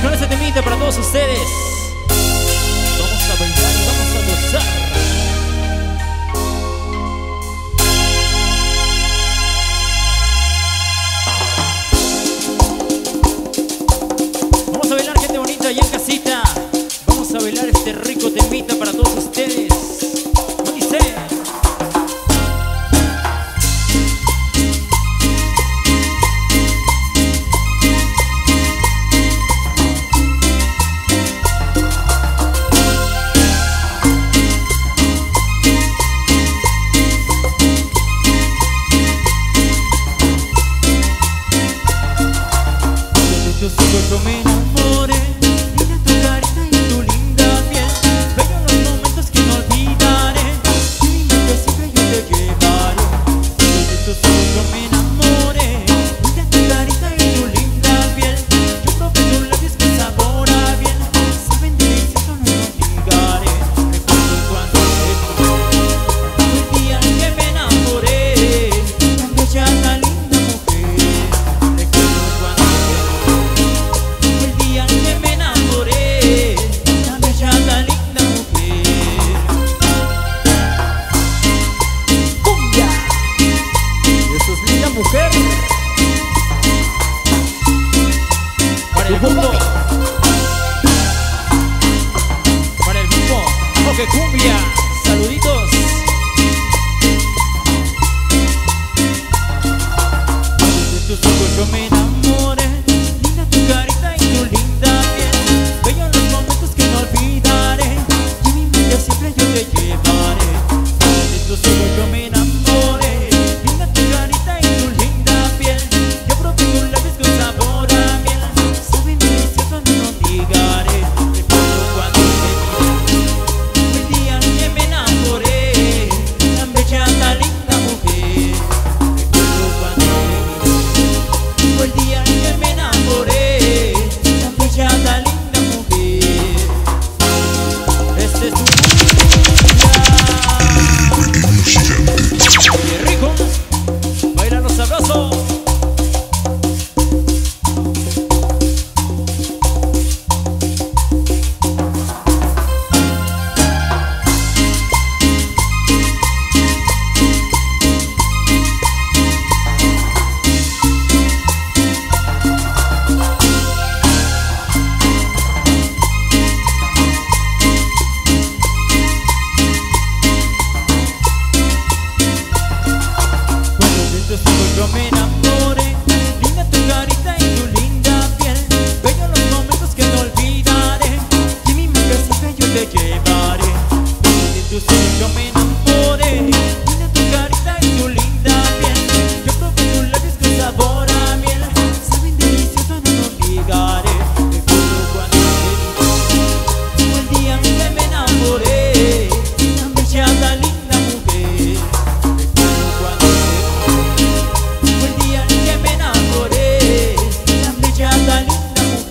con este temita para todos ustedes. Vamos a bailar y vamos a gozar. Vamos a bailar, gente bonita allá en casita. Vamos a bailar este rico temita para todos ustedes. ¿Cómo dice? Yo me enamoré, mira tu carita y tu linda piel. Bello los momentos que no olvidaré. En mi mente siempre yo te llevaré. De tus ojos yo me enamoré, mira tu carita y tu linda piel. Yo probé tus labios que sabor a bien. Saben delicioso, no lo negaré. Recuerdo cuando fue el día en que me enamoré. Tan bella, tan linda mujer. Recuerdo cuando el día en que me enamoré, tan bella, tan linda mujer. ¡Cumbia! Eso es linda mujer. Para el mundo. Para el grupo Toque Cumbia. Saluditos. De tus ojos yo me enamoré, linda tu carita y tu linda piel. Bello los momentos que no olvidaré. Y en mi mente siempre yo te llevaré. De tus ojos yo me enamoré, linda tu carita y tu linda piel. Yo probé tus labios con sabor a miel. Saben delicioso, no lo negaré. Recuerdo cuando te vi, el día en que me enamoré. Tan bella, tan linda mujer. Recuerdo cuando te vi, fue el día en que me enamoré. Tan bella, tan linda mujer. Este es tu cumbia. ¡Qué rico! Baila los abrazos. De tus ojos yo me enamoré, linda tu carita y tu linda piel. Bello los momentos que no olvidaré. Y en mi mente siempre yo te llevaré. De tus ojos yo me enamoré, linda tu carita y tu linda piel. Yo probé tus labios con sabor a miel. Saben delicioso, no lo negaré. Recuerdo cuando te vi, fue el día en que me enamoré. Tan bella, tan linda mujer. Recuerdo cuando te vi, fue el día en que me enamoré. Tan bella, tan linda mujer.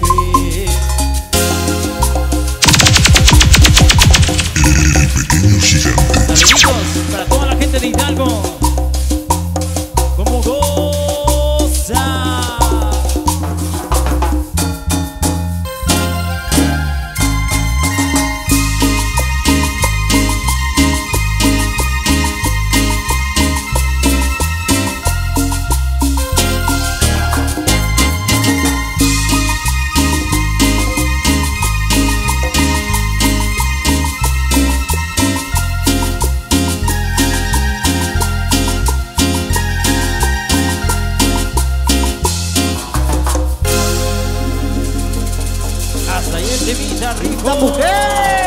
Saluditos para toda la gente de Hidalgo. ¿Cómo goza? Hasta ahí el temita rico. ¡La mujer!